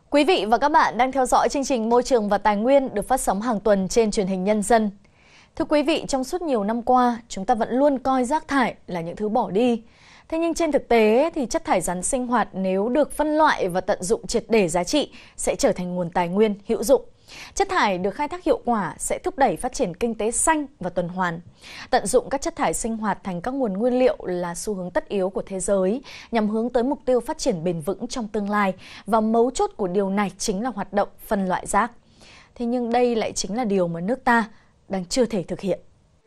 Quý vị và các bạn đang theo dõi chương trình Môi trường và Tài nguyên được phát sóng hàng tuần trên truyền hình Nhân dân. Thưa quý vị, trong suốt nhiều năm qua, chúng ta vẫn luôn coi rác thải là những thứ bỏ đi. Thế nhưng trên thực tế thì chất thải rắn sinh hoạt nếu được phân loại và tận dụng triệt để giá trị sẽ trở thành nguồn tài nguyên hữu dụng. Chất thải được khai thác hiệu quả sẽ thúc đẩy phát triển kinh tế xanh và tuần hoàn. Tận dụng các chất thải sinh hoạt thành các nguồn nguyên liệu là xu hướng tất yếu của thế giới nhằm hướng tới mục tiêu phát triển bền vững trong tương lai, và mấu chốt của điều này chính là hoạt động phân loại rác. Thế nhưng đây lại chính là điều mà nước ta đang chưa thể thực hiện.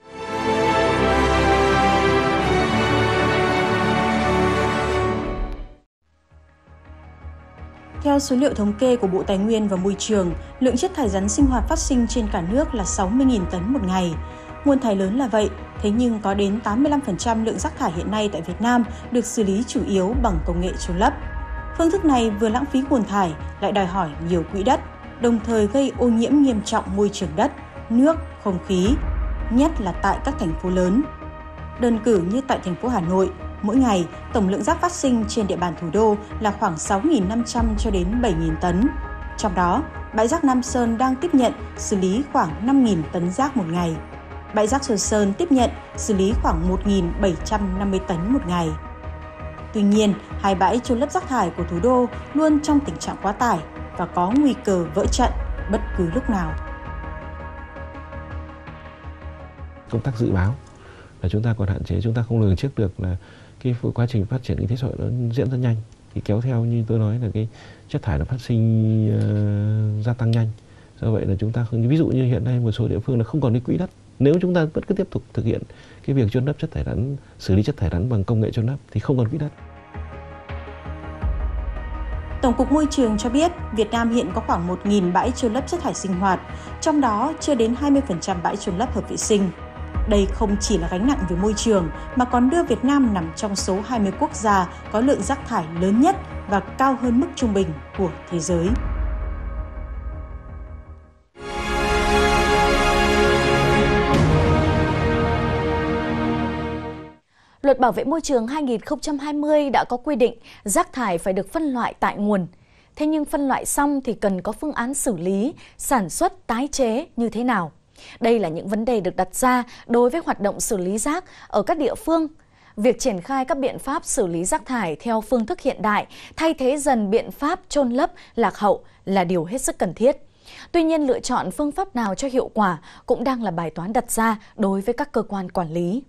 Theo số liệu thống kê của Bộ Tài nguyên và Môi trường, lượng chất thải rắn sinh hoạt phát sinh trên cả nước là 60.000 tấn một ngày. Nguồn thải lớn là vậy, thế nhưng có đến 85% lượng rác thải hiện nay tại Việt Nam được xử lý chủ yếu bằng công nghệ chôn lấp. Phương thức này vừa lãng phí nguồn thải, lại đòi hỏi nhiều quỹ đất, đồng thời gây ô nhiễm nghiêm trọng môi trường đất, nước, không khí, nhất là tại các thành phố lớn. Đơn cử như tại thành phố Hà Nội, mỗi ngày, tổng lượng rác phát sinh trên địa bàn thủ đô là khoảng 6.500 cho đến 7.000 tấn. Trong đó, bãi rác Nam Sơn đang tiếp nhận xử lý khoảng 5.000 tấn rác một ngày. Bãi rác Xuân Sơn tiếp nhận xử lý khoảng 1.750 tấn một ngày. Tuy nhiên, hai bãi chôn lấp rác thải của thủ đô luôn trong tình trạng quá tải và có nguy cơ vỡ trận bất cứ lúc nào. Công tác dự báo là chúng ta còn hạn chế, chúng ta không lường trước được là cái quá trình phát triển kinh tế xã hội nó diễn ra nhanh, thì kéo theo như tôi nói là cái chất thải nó phát sinh gia tăng nhanh. Do vậy là chúng ta không, ví dụ như hiện nay một số địa phương là không còn cái quỹ đất. Nếu chúng ta vẫn cứ tiếp tục thực hiện cái việc chôn lấp chất thải rắn, xử lý chất thải rắn bằng công nghệ chôn lấp thì không còn quỹ đất. Tổng cục Môi trường cho biết Việt Nam hiện có khoảng 1.000 bãi chôn lấp chất thải sinh hoạt, trong đó chưa đến 20% bãi chôn lấp hợp vệ sinh. Đây không chỉ là gánh nặng về môi trường mà còn đưa Việt Nam nằm trong số 20 quốc gia có lượng rác thải lớn nhất và cao hơn mức trung bình của thế giới. Luật Bảo vệ môi trường 2020 đã có quy định rác thải phải được phân loại tại nguồn. Thế nhưng phân loại xong thì cần có phương án xử lý, sản xuất, tái chế như thế nào? Đây là những vấn đề được đặt ra đối với hoạt động xử lý rác ở các địa phương. Việc triển khai các biện pháp xử lý rác thải theo phương thức hiện đại, thay thế dần biện pháp chôn lấp lạc hậu là điều hết sức cần thiết. Tuy nhiên, lựa chọn phương pháp nào cho hiệu quả cũng đang là bài toán đặt ra đối với các cơ quan quản lý.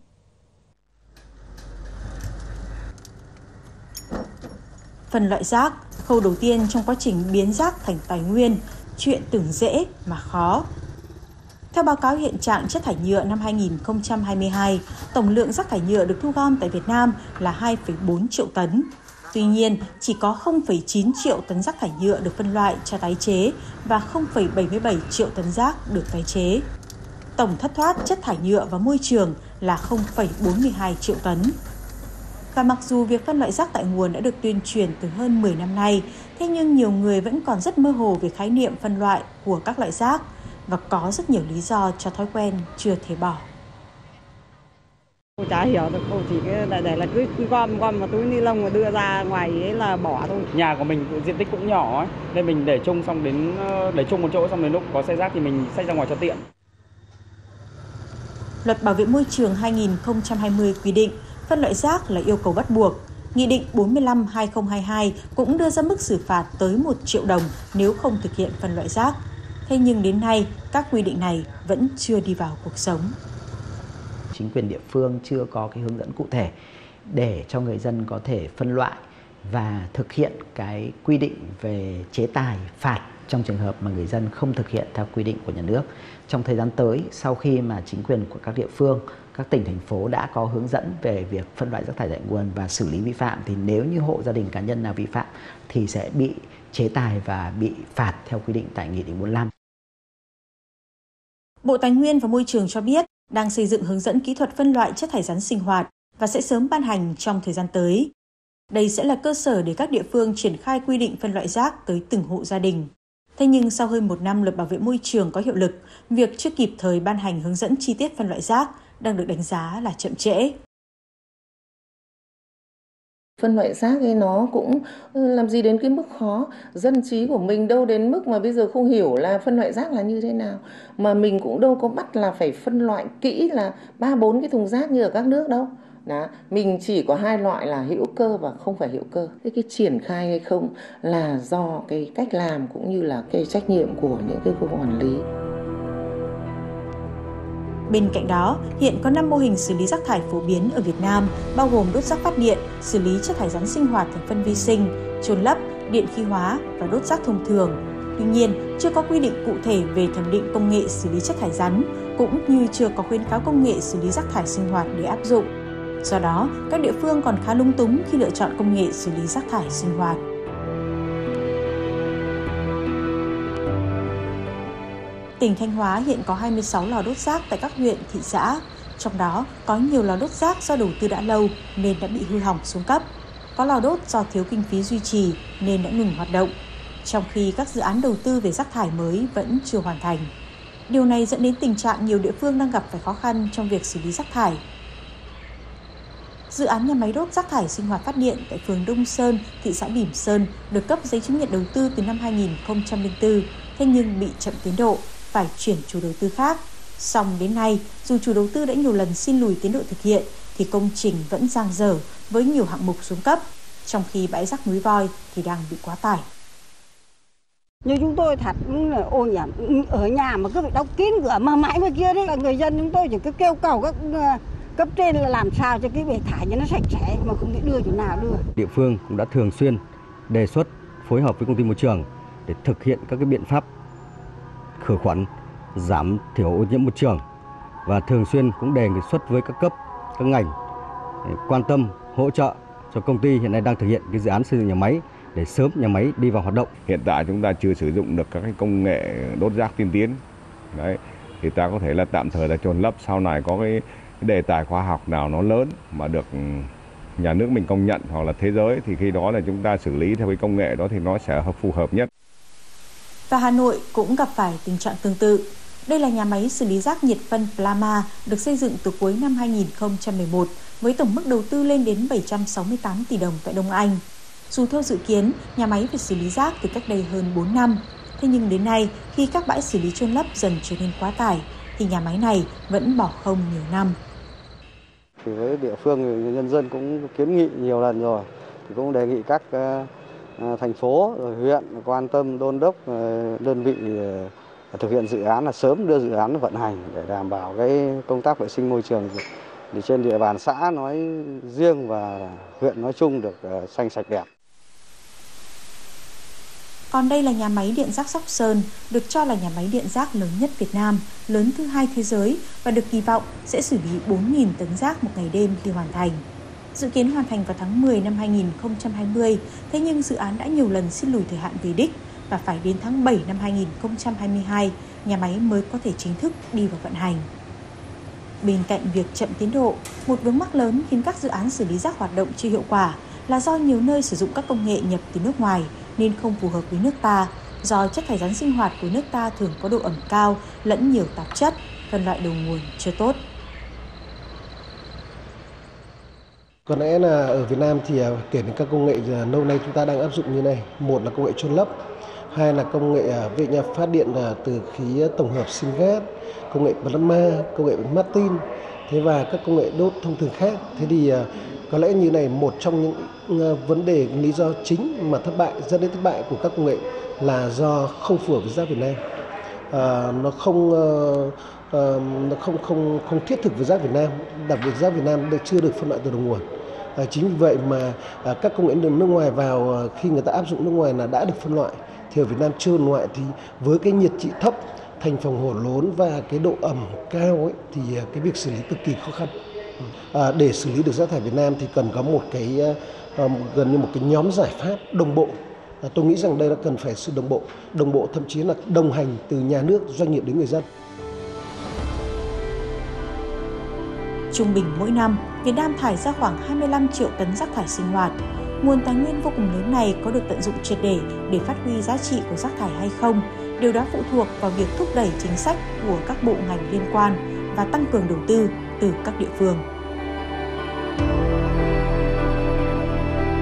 Phân loại rác, khâu đầu tiên trong quá trình biến rác thành tài nguyên, chuyện tưởng dễ mà khó. Theo báo cáo hiện trạng chất thải nhựa năm 2022, tổng lượng rác thải nhựa được thu gom tại Việt Nam là 2,4 triệu tấn. Tuy nhiên, chỉ có 0,9 triệu tấn rác thải nhựa được phân loại cho tái chế và 0,77 triệu tấn rác được tái chế. Tổng thất thoát chất thải nhựa vào môi trường là 0,42 triệu tấn. Và mặc dù việc phân loại rác tại nguồn đã được tuyên truyền từ hơn 10 năm nay, thế nhưng nhiều người vẫn còn rất mơ hồ về khái niệm phân loại của các loại rác và có rất nhiều lý do cho thói quen chưa thể bỏ. Tôi chả hiểu được, cô chỉ để là cứ gom một túi ni lông mà đưa ra ngoài ấy là bỏ thôi. Nhà của mình diện tích cũng nhỏ ấy, nên mình để chung xong để chung một chỗ, xong đến lúc có xe rác thì mình xách ra ngoài cho tiện. Luật Bảo vệ môi trường 2020 quy định phân loại rác là yêu cầu bắt buộc. Nghị định 45/2022 cũng đưa ra mức xử phạt tới 1 triệu đồng nếu không thực hiện phân loại rác. Thế nhưng đến nay, các quy định này vẫn chưa đi vào cuộc sống. Chính quyền địa phương chưa có cái hướng dẫn cụ thể để cho người dân có thể phân loại và thực hiện cái quy định về chế tài phạt trong trường hợp mà người dân không thực hiện theo quy định của nhà nước. Trong thời gian tới, sau khi mà chính quyền của các địa phương, các tỉnh, thành phố đã có hướng dẫn về việc phân loại rác thải tại nguồn và xử lý vi phạm, thì nếu như hộ gia đình cá nhân nào vi phạm thì sẽ bị chế tài và bị phạt theo quy định tại Nghị định 45. Bộ Tài nguyên và Môi trường cho biết đang xây dựng hướng dẫn kỹ thuật phân loại chất thải rắn sinh hoạt và sẽ sớm ban hành trong thời gian tới. Đây sẽ là cơ sở để các địa phương triển khai quy định phân loại rác tới từng hộ gia đình. Thế nhưng sau hơn 1 năm Luật Bảo vệ môi trường có hiệu lực, việc chưa kịp thời ban hành hướng dẫn chi tiết phân loại rác đang được đánh giá là chậm trễ. Phân loại rác ấy nó cũng làm gì đến cái mức khó. Dân trí của mình đâu đến mức mà bây giờ không hiểu là phân loại rác là như thế nào. Mà mình cũng đâu có bắt là phải phân loại kỹ là 3-4 cái thùng rác như ở các nước đâu. Đó, mình chỉ có 2 loại là hữu cơ và không phải hữu cơ. Thế cái triển khai hay không là do cái cách làm cũng như là cái trách nhiệm của những cái cơ quan quản lý. Bên cạnh đó, hiện có 5 mô hình xử lý rác thải phổ biến ở Việt Nam, bao gồm đốt rác phát điện, xử lý chất thải rắn sinh hoạt thành phân vi sinh, chôn lấp, điện khí hóa và đốt rác thông thường. Tuy nhiên, chưa có quy định cụ thể về thẩm định công nghệ xử lý chất thải rắn, cũng như chưa có khuyến cáo công nghệ xử lý rác thải sinh hoạt để áp dụng. Do đó, các địa phương còn khá lung túng khi lựa chọn công nghệ xử lý rác thải sinh hoạt. Tỉnh Thanh Hóa hiện có 26 lò đốt rác tại các huyện, thị xã. Trong đó, có nhiều lò đốt rác do đầu tư đã lâu nên đã bị hư hỏng xuống cấp. Có lò đốt do thiếu kinh phí duy trì nên đã ngừng hoạt động, trong khi các dự án đầu tư về rác thải mới vẫn chưa hoàn thành. Điều này dẫn đến tình trạng nhiều địa phương đang gặp phải khó khăn trong việc xử lý rác thải. Dự án nhà máy đốt rác thải sinh hoạt phát điện tại phường Đông Sơn, thị xã Bỉm Sơn được cấp giấy chứng nhận đầu tư từ năm 2004, thế nhưng bị chậm tiến độ, phải chuyển chủ đầu tư khác. Song đến nay, dù chủ đầu tư đã nhiều lần xin lùi tiến độ thực hiện, thì công trình vẫn dang dở với nhiều hạng mục xuống cấp, trong khi bãi rác núi Voi thì đang bị quá tải. Như chúng tôi thật là ô nhiễm ở nhà mà cứ phải đóng kín cửa mà mãi ngoài kia đấy, là người dân chúng tôi chỉ cứ kêu cầu các cấp trên là làm sao cho cái bể thải cho nó sạch sẽ mà không thể đưa chỗ nào đưa. Địa phương cũng đã thường xuyên đề xuất phối hợp với công ty môi trường để thực hiện các cái biện pháp khử khuẩn, giảm thiểu ô nhiễm môi trường, và thường xuyên cũng đề xuất với các cấp, các ngành quan tâm hỗ trợ cho công ty hiện nay đang thực hiện cái dự án xây dựng nhà máy để sớm nhà máy đi vào hoạt động. Hiện tại chúng ta chưa sử dụng được các cái công nghệ đốt rác tiên tiến. Đấy, thì ta có thể là tạm thời là chôn lấp, sau này có cái đề tài khoa học nào nó lớn mà được nhà nước mình công nhận hoặc là thế giới thì khi đó là chúng ta xử lý theo cái công nghệ đó thì nó sẽ phù hợp nhất. Và Hà Nội cũng gặp phải tình trạng tương tự. Đây là nhà máy xử lý rác nhiệt phân Plama được xây dựng từ cuối năm 2011 với tổng mức đầu tư lên đến 768 tỷ đồng tại Đông Anh. Dù theo dự kiến, nhà máy phải xử lý rác từ cách đây hơn 4 năm. Thế nhưng đến nay, khi các bãi xử lý chôn lấp dần trở nên quá tải, thì nhà máy này vẫn bỏ không nhiều năm. Thì với địa phương, nhân dân cũng kiến nghị nhiều lần rồi, thì cũng đề nghị các thành phố rồi huyện quan tâm đôn đốc đơn vị thực hiện dự án là sớm đưa dự án vận hành để đảm bảo cái công tác vệ sinh môi trường thì trên địa bàn xã nói riêng và huyện nói chung được xanh sạch đẹp. Còn đây là nhà máy điện rác Sóc Sơn, được cho là nhà máy điện rác lớn nhất Việt Nam, lớn thứ 2 thế giới và được kỳ vọng sẽ xử lý 4.000 tấn rác một ngày đêm khi hoàn thành. Dự kiến hoàn thành vào tháng 10 năm 2020, thế nhưng dự án đã nhiều lần xin lùi thời hạn về đích và phải đến tháng 7 năm 2022, nhà máy mới có thể chính thức đi vào vận hành. Bên cạnh việc chậm tiến độ, một vướng mắc lớn khiến các dự án xử lý rác hoạt động chưa hiệu quả là do nhiều nơi sử dụng các công nghệ nhập từ nước ngoài nên không phù hợp với nước ta, do chất thải rắn sinh hoạt của nước ta thường có độ ẩm cao lẫn nhiều tạp chất, phân loại đầu nguồn chưa tốt. Có lẽ là ở Việt Nam thì kể đến các công nghệ lâu nay chúng ta đang áp dụng như này. Một là công nghệ chôn lấp, hai là công nghệ vệ nhà phát điện từ khí tổng hợp syngas, công nghệ plasma, công nghệ Martin, thế và các công nghệ đốt thông thường khác. Thế thì có lẽ như này, một trong những vấn đề lý do chính mà dẫn đến thất bại của các công nghệ là do không phù hợp với rác Việt Nam. Nó không thiết thực với rác Việt Nam, đặc biệt rác Việt Nam chưa được phân loại từ đầu nguồn. Chính vì vậy mà các công nghệ nước ngoài vào, khi người ta áp dụng nước ngoài là đã được phân loại, thì ở Việt Nam chưa phân loại, thì với cái nhiệt trị thấp, thành phần hổ lớn và cái độ ẩm cao ấy, thì cái việc xử lý cực kỳ khó khăn. Để xử lý được rác thải Việt Nam thì cần có một cái gần như một cái nhóm giải pháp đồng bộ. Tôi nghĩ rằng đây là cần phải sự đồng bộ thậm chí là đồng hành từ nhà nước, doanh nghiệp đến người dân. Trung bình mỗi năm, Việt Nam thải ra khoảng 25 triệu tấn rác thải sinh hoạt. Nguồn tài nguyên vô cùng lớn này có được tận dụng triệt để phát huy giá trị của rác thải hay không, điều đó phụ thuộc vào việc thúc đẩy chính sách của các bộ ngành liên quan và tăng cường đầu tư từ các địa phương.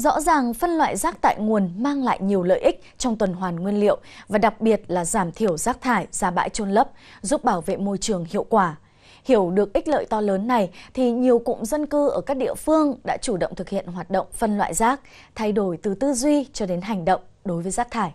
Rõ ràng phân loại rác tại nguồn mang lại nhiều lợi ích trong tuần hoàn nguyên liệu và đặc biệt là giảm thiểu rác thải ra bãi chôn lấp, giúp bảo vệ môi trường hiệu quả. Hiểu được ích lợi to lớn này thì nhiều cụm dân cư ở các địa phương đã chủ động thực hiện hoạt động phân loại rác, thay đổi từ tư duy cho đến hành động đối với rác thải.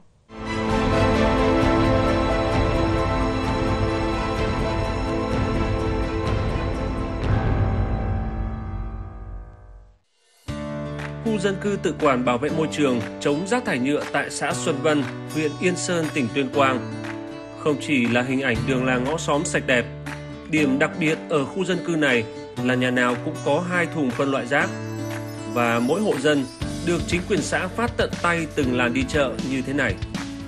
Khu dân cư tự quản bảo vệ môi trường, chống rác thải nhựa tại xã Xuân Vân, huyện Yên Sơn, tỉnh Tuyên Quang. Không chỉ là hình ảnh đường làng ngõ xóm sạch đẹp, điểm đặc biệt ở khu dân cư này là nhà nào cũng có 2 thùng phân loại rác. Và mỗi hộ dân được chính quyền xã phát tận tay từng làn đi chợ như thế này.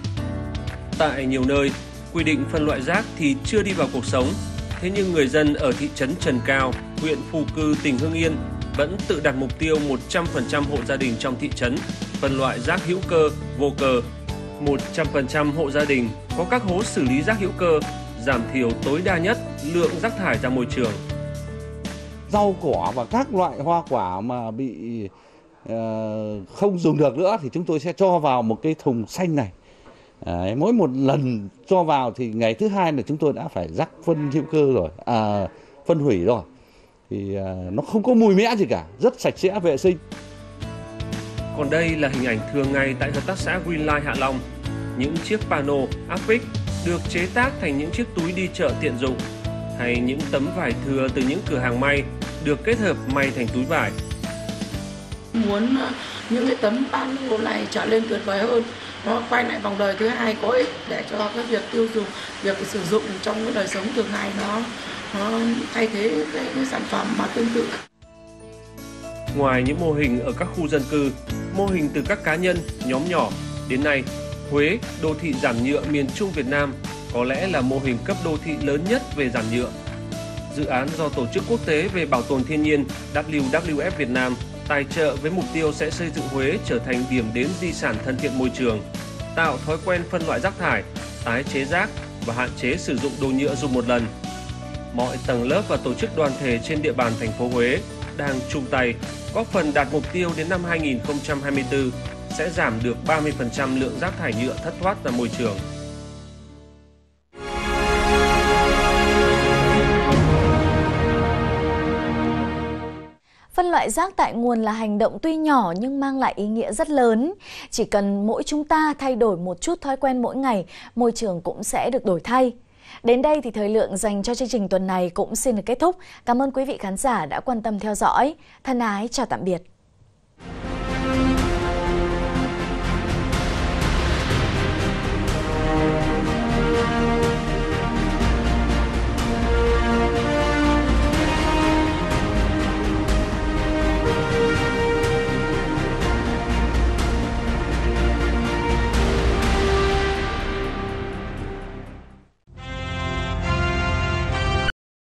Tại nhiều nơi, quy định phân loại rác thì chưa đi vào cuộc sống. Thế nhưng người dân ở thị trấn Trần Cao, huyện Phù Cư, tỉnh Hưng Yên vẫn tự đặt mục tiêu 100% hộ gia đình trong thị trấn phân loại rác hữu cơ, vô cơ. 100% hộ gia đình có các hố xử lý rác hữu cơ, giảm thiểu tối đa nhất lượng rác thải ra môi trường. Rau cỏ và các loại hoa quả mà bị không dùng được nữa thì chúng tôi sẽ cho vào một cái thùng xanh này. Mỗi một lần cho vào thì ngày thứ 2 là chúng tôi đã phải rắc phân hữu cơ rồi, phân hủy rồi. Thì nó không có mùi mẽ gì cả, rất sạch sẽ, vệ sinh. Còn đây là hình ảnh thường ngày tại hợp tác xã Greenlight Hạ Long. Những chiếc pano áp phích được chế tác thành những chiếc túi đi chợ tiện dụng, hay những tấm vải thừa từ những cửa hàng may được kết hợp may thành túi vải. Muốn những cái tấm pano này trở lên tuyệt vời hơn, nó quay lại vòng đời thứ 2 có ích để cho cái việc tiêu dùng, việc sử dụng trong cái đời sống thường ngày nó thay thế cái sản phẩm mà tương tự. Ngoài những mô hình ở các khu dân cư, mô hình từ các cá nhân, nhóm nhỏ, đến nay, Huế, đô thị giảm nhựa miền Trung Việt Nam, có lẽ là mô hình cấp đô thị lớn nhất về giảm nhựa. Dự án do Tổ chức Quốc tế về Bảo tồn Thiên nhiên WWF Việt Nam tài trợ với mục tiêu sẽ xây dựng Huế trở thành điểm đến di sản thân thiện môi trường, tạo thói quen phân loại rác thải, tái chế rác và hạn chế sử dụng đồ nhựa dùng một lần. Mọi tầng lớp và tổ chức đoàn thể trên địa bàn thành phố Huế đang chung tay góp phần đạt mục tiêu đến năm 2024 sẽ giảm được 30% lượng rác thải nhựa thất thoát ra môi trường. Phân loại rác tại nguồn là hành động tuy nhỏ nhưng mang lại ý nghĩa rất lớn. Chỉ cần mỗi chúng ta thay đổi một chút thói quen mỗi ngày, môi trường cũng sẽ được đổi thay. Đến đây thì thời lượng dành cho chương trình tuần này cũng xin được kết thúc. Cảm ơn quý vị khán giả đã quan tâm theo dõi. Thân ái, chào tạm biệt.